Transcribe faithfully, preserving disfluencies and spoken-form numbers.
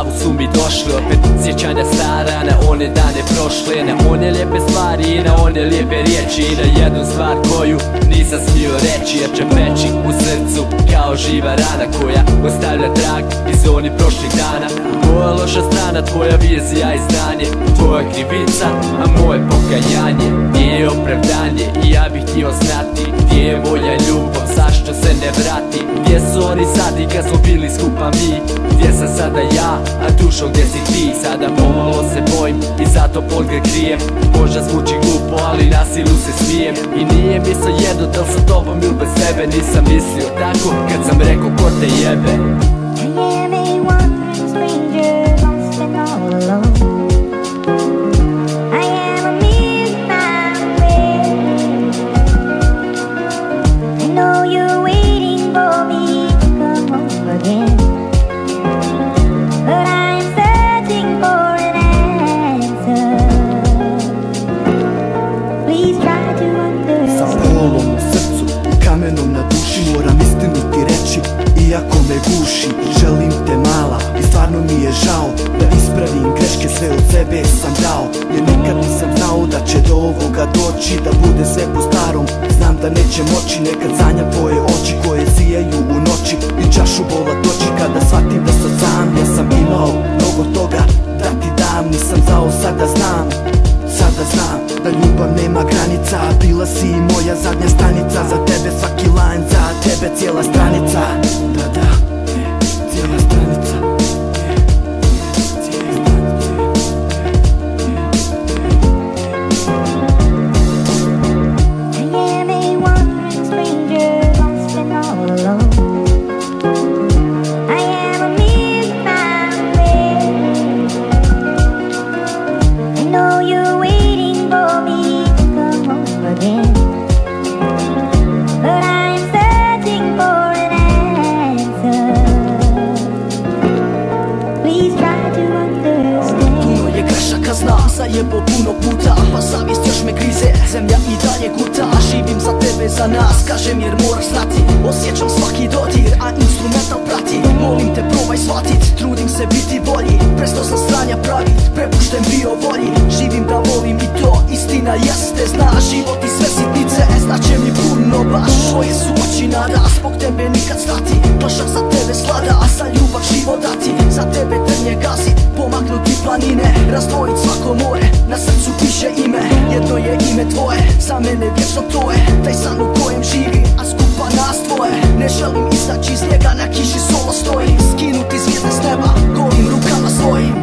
glavu su mi došle opet sjećanja stara na one dane prošle, na one lijepe stvari i na one lijepe riječi, i na jednu stvar koju nisam smio reći, jer će peći u srcu kao živa rana koja ostavlja trag iz onih prošlih dana. Moja loša strana, tvoja vizija i znanje, tvoja krivica, a moje pokajanje. Gdje je opravdanje i ja bih htio znati, gdje je moja ljubav, zašto se ne vrati? Gdje su oni sad i kad smo bili skupa mi? Gdje sam sada ja, a dušo gdje si ti? Sada pomalo se bojim i zato podgre krijem. Možda zvuči glupo, ali na silu se smijem. I nije mi svejedno da li sa tobom ili bez tebe. Nisam mislio tako kad sam rekao ko te jebe. Na duši moram istinu ti reći, iako me guši. Želim te mala i stvarno mi je žao da ispravim greške, sve od sebe sam dao. Jer nikad nisam znao da će do ovoga doći, da bude sve po starom. Znam da neće moći, nekad sanjam tvoje oči koje sijaju u noći i čašu bola toči kada shvatim da sam sam. Ja sam imao mnogo toga da ti dam, nisam znao, sada znam. Sada znam da ljubav nema granica, bila si i moja zadnja stanica. Za tebe svaki line, za tebe cijela stranica. Da, da, cijela stranica. Zajebo puno puta, pa savjest još me grize, zemlja i dalje guta. Živim za tebe, za nas, kažem jer moraš znati. Osjećam svaki dodir, a instrumental prati. Molim te probaj shvatit, trudim se biti bolji. Prestao sam stranja pravit, prepušten bio volji. Živim da volim i to istina jeste. Znaš život i sve sitnice, znaće mi puno baš. Tvoje su oči nada, zbog tebe nikad stati. Pašak za tebe slada, a za ljubav život dati. Za tebe trnje gazit, pomaknuti planine, razdvojit svako more, na srcu piše ime. Jedno je ime tvoje, za mene vječno to je taj san u kojem živi, a skupa nas dvoje. Ne želim izaći iz njega, na kiši solo stojim, skinuti zvijezde s neba golim rukama svojim.